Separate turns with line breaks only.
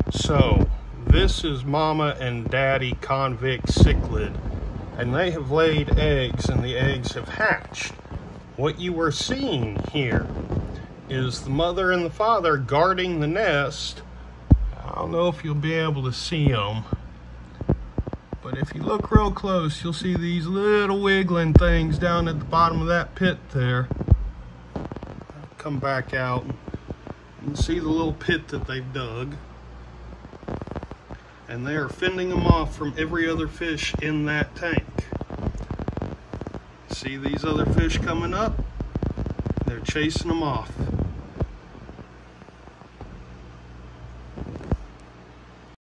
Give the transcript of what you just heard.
So, this is Mama and Daddy Convict cichlid, and they have laid eggs, and the eggs have hatched. What you are seeing here is the mother and the father guarding the nest. I don't know if you'll be able to see them, but if you look real close, you'll see these little wiggling things down at the bottom of that pit there. Come back out and see the little pit that they've dug. And they are fending them off from every other fish in that tank. See these other fish coming up? They're chasing them off.